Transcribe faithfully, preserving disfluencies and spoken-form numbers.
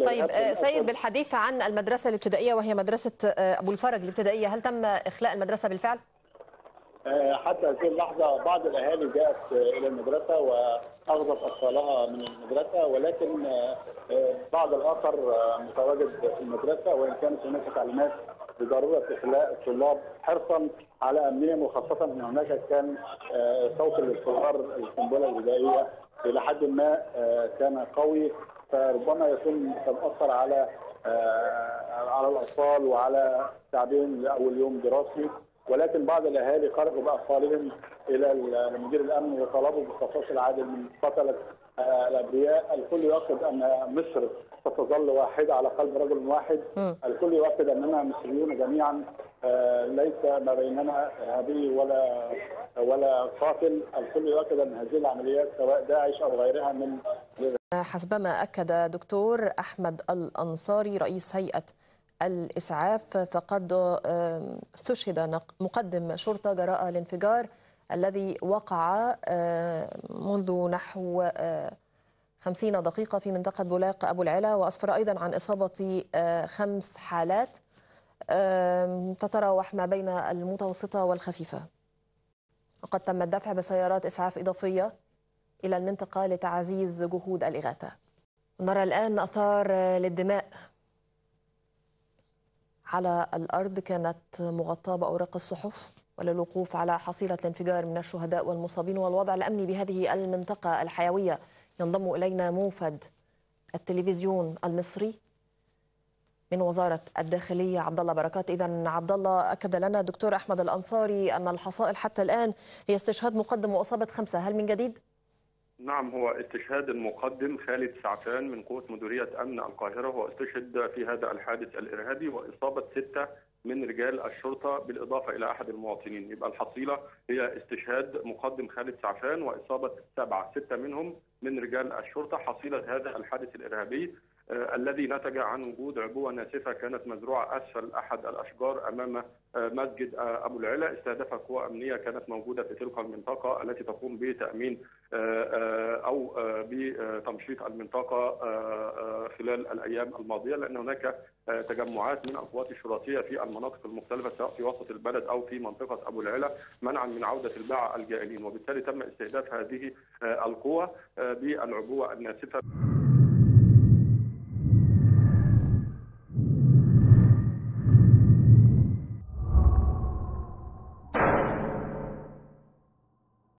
طيب سيد، بالحديث عن المدرسة الابتدائية وهي مدرسة أبو الفرج الابتدائية، هل تم إخلاء المدرسة بالفعل؟ حتى هذه اللحظة بعض الأهالي جاءت إلى المدرسة وأخذت أطفالها من المدرسة، ولكن بعض الآخر متواجد في المدرسة، وإن كانت هناك تعليمات بضرورة إخلاء الطلاب حرصا على أمنهم، وخاصة أن هناك كان صوت الانفجار القنبلة الغذائية إلى حد ما كان قوي، فربما يكون قد أثر على على الأطفال وعلى تعبهم لأول يوم دراسي. ولكن بعض الاهالي خرجوا باطفالهم الى مدير الامن وطلبوا بالقصاص العادل من قتله الابرياء. الكل يؤكد ان مصر ستظل واحده على قلب رجل واحد. م. الكل يؤكد اننا مصريون جميعا، ليس ما بيننا ارهابي ولا ولا قاتل. الكل يؤكد ان هذه العمليات سواء داعش او غيرها من حسبما اكد دكتور احمد الانصاري رئيس هيئه الإسعاف، فقد استشهد مقدم شرطة جراء الانفجار الذي وقع منذ نحو خمسين دقيقة في منطقة بولاق أبو العلا، وأسفر أيضا عن إصابة خمس حالات تتراوح ما بين المتوسطة والخفيفة. وقد تم الدفع بسيارات إسعاف إضافية إلى المنطقة لتعزيز جهود الإغاثة. نرى الآن آثار للدماء على الأرض كانت مغطاة بأوراق الصحف، وللوقوف على حصيلة الانفجار من الشهداء والمصابين والوضع الأمني بهذه المنطقة الحيوية ينضم إلينا موفد التلفزيون المصري من وزارة الداخلية عبد الله بركات. إذن عبد الله، أكد لنا دكتور أحمد الأنصاري أن الحصائل حتى الآن هي استشهاد مقدم وإصابة خمسة، هل من جديد؟ نعم، هو استشهاد المقدم خالد سعفان من قوة مديرية أمن القاهرة، هو استشهد في هذا الحادث الإرهابي، وإصابة ستة من رجال الشرطة بالإضافة إلى أحد المواطنين. يبقى الحصيلة هي استشهاد مقدم خالد سعفان وإصابة سبعة، ستة منهم من رجال الشرطة، حصيلة هذا الحادث الإرهابي آه الذي نتج عن وجود عبوة ناسفة كانت مزروعة أسفل أحد الأشجار أمام آه مسجد آه أبو العلا، استهدفها قوى أمنية كانت موجودة في تلك المنطقة التي تقوم بتأمين آه آه أو آه بتمشيط المنطقة آه خلال الأيام الماضية، لأن هناك آه تجمعات من القوات الشرطية في المناطق المختلفة سواء في وسط البلد أو في منطقة أبو العلا منعا من عودة الباعة الجائلين، وبالتالي تم استهداف هذه آه القوى آه بالعبوة الناسفة.